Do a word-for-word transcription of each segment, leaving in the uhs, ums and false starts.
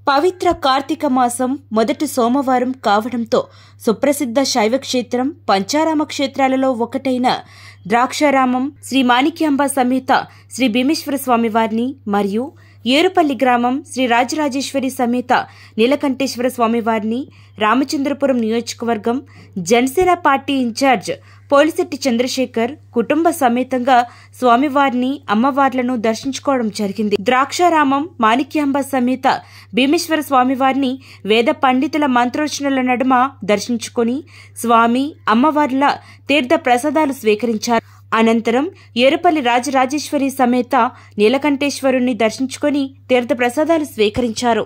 పవిత్ర కార్తీక మాసం మొదటి సోమవారం కావడంతో సుప్రసిద్ధ శైవ క్షేత్రం పంచారామ క్షేత్రాలలో ఒకటైన ద్రాక్షారామం శ్రీ మాణిక్యాంబ సమేత శ్రీ భీమేశ్వర స్వామివారిని మరియు ఏరుపల్లి గ్రామం శ్రీ రాజరాజేశ్వరి సమేత నీలకంఠేశ్వర స్వామివారిని రామచంద్రపురం నియోజకవర్గం జనసేన పార్టీ ఇన్ఛార్జ్ పోలిశెట్టి చంద్రశేఖర్ కుటుంబ సమేతంగా స్వామివారిని అమ్మవార్లను దర్శించుకోవడం జరిగింది. ద్రాక్షారామం మాణిక్యాంబ సమేత భీమేశ్వర స్వామివారిని వేద పండితుల మంత్రోచ్చరణల నడుమ దర్శించుకుని స్వామి అమ్మవార్ల తీర్థ ప్రసాదాలు స్వీకరించారు. అనంతరం ఏరుపల్లి రాజరాజేశ్వరి సమేత నీలకంఠేశ్వరుణ్ణి దర్శించుకుని తీర్థ ప్రసాదాలు స్వీకరించారు.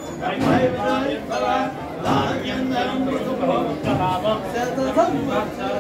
Dalam